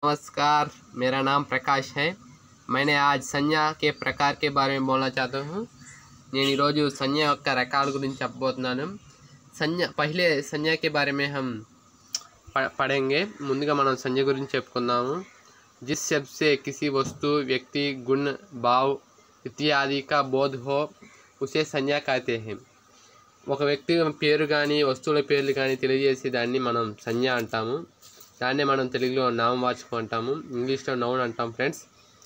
नमस्कार, मेरा नाम प्रकाश है। मैंने आज संज्ञा के प्रकार के बारे में बोलना चाहता हूँ। నేను ఈరోజు సంజ్ఞ యొక్క రకాల గురించి చెప్పబోతున్నాను। పहले संज्ञा के बारे में हम पढ़ेंगे। ముందుగా మనం సంజ్ఞ గురించి చెప్పుకుందాము। जिस शब्द से किसी वस्तु, व्यक्ति, गुण, भाव इत्यादि का बोध हो उसे संज्ञा कहते हैं। ఒక వ్యక్తి పేరు కానీ వస్తువుల పేర్లు కానీ తెలియజేసే దాన్ని మనం సంజ్ఞ అంటాము। దాన్నే మనం తెలుగులో నామవాచకం అంటాము, ఇంగ్లీష్లో నౌన్ అంటాం ఫ్రెండ్స్।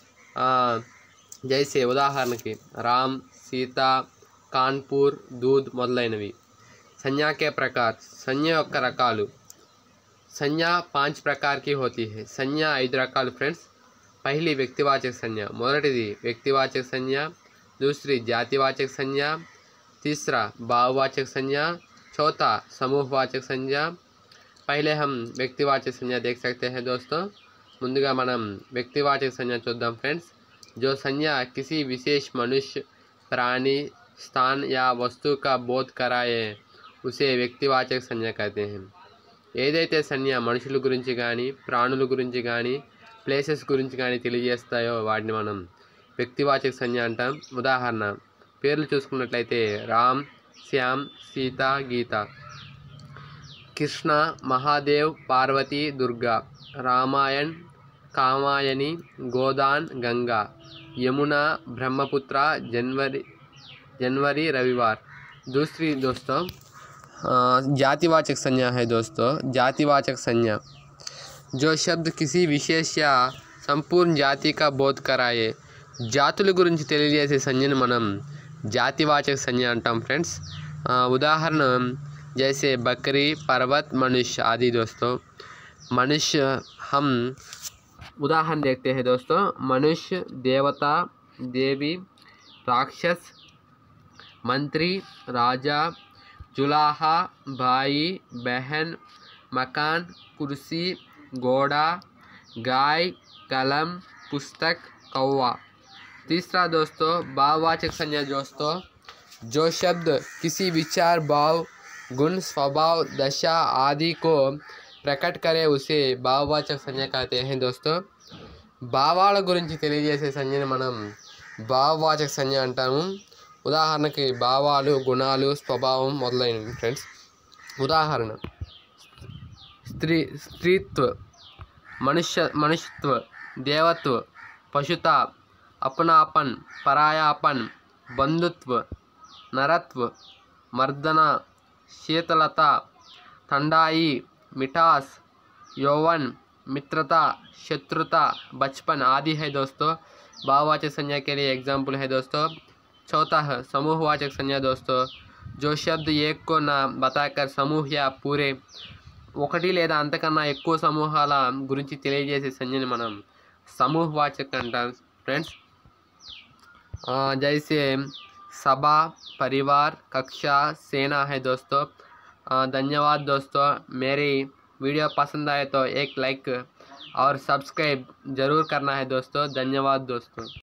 జైసే ఉదాహరణకి రామ్, సీత, కాన్పూర్, दूध మొదలైనవి। संज्ञा के प्रकार, संज्ञा యొక్క రకాలు। संज्ञा 5 प्रकार की होती है। संज्ञा 5 రకాలు ఫ్రెండ్స్। पहली व्यक्तिवाचक संज्ञा, మొదటిది व्यक्तिवाचक संज्ञा, दूसरी जातिवाचक संज्ञा, तीसरा भाववाचक संज्ञा, चौथा समूहवाचक संज्ञा। पहले हम व्यक्तिवाचक संज्ञा देख सकते हैं दोस्तों। ముందుగా మనం व्यक्तिवाचक संज्ञा చూద్దాం फ्रेंड्स। जो संज्ञा किसी विशेष मनुष्य, प्राणी, स्थान या वस्तु का बोध कराए उसे व्यक्तिवाचक संज्ञा कहते हैं। ఏదైతే సంజ్ఞ మనుషుల గురించి కానీ ప్రాణుల గురించి కానీ ప్లేసెస్ గురించి కానీ తెలియజేస్తాయో వాటిని మనం వ్యక్తివాచక సంజ్ఞ అంటాం। ఉదాహరణ పేర్లు చూసుకున్నట్లయితే రామ్, శ్యామ్, సీత, గీత। कृष्ण, महादेव, पार्वती, दुर्गा। रामायण, कामायनी, गोदान, गंगा। यमुना, ब्रह्मपुत्र, जनवरी, रविवार। दूसरी दोस्तों जातिवाचक संज्ञा है दोस्तों। जातिवाचक संज्ञा जो शब्द किसी विशेष या संपूर्ण जाति का बोध कराए, జాతుల గురించి తెలియజేసే సంజ్ఞను మనం జాతివాచక సంజ్ఞ అంటాం ఫ్రెండ్స్। उदाहरण जैसे बकरी, पर्वत, मनुष्य आदि दोस्तों। मनुष्य हम उदाहरण देखते हैं दोस्तों। मनुष्य, देवता, देवी, राक्षस, मंत्री, राजा, जुलाहा, भाई, बहन, मकान, कुर्सी, घोड़ा, गाय, कलम, पुस्तक, कौवा। तीसरा दोस्तों भाववाचक संज्ञा दोस्तों। जो शब्द किसी विचार, भाव, गुण, स्वभाव, दशा आदि को प्रकट करे उसे भाववाचक संज्ञा कहते हैं दोस्तों। భావాల గురించి తెలియజేసే సంజ్ఞను మనం భావవాచక సంజ్ఞ అంటాము। ఉదాహరణకి భావాలు, గుణాలు, స్వభావం మొదలైనవి ఫ్రెండ్స్। ఉదాహరణ स्त्रीत्व, मनुष्यत्व, देवत्व, पशुता, अपनापन, परायापन, बंधुत्व, नरत्व, मर्दना, शीतलता, ठंडाई, मिठास, यौवन, मित्रता, शत्रुता, बचपन आदि है दोस्तों। भाववाचक संज्ञा के लिए एग्जाम्पल है दोस्तों। चौथा है समूहवाचक संज्ञा दोस्तों। जो शब्द एक को ना बताकर समूह या पूरे ఒకటి లేదా అంతకన్నా ఎక్కువ సమూహాల గురించి తెలియజేసే సంజ్ఞని మనం సమూహవాచక అంటాం ఫ్రెండ్స్। जैसे सभा, परिवार, कक्षा, सेना है दोस्तों। धन्यवाद दोस्तों। मेरी वीडियो पसंद आए तो एक लाइक और सब्सक्राइब ज़रूर करना है दोस्तों। धन्यवाद दोस्तों।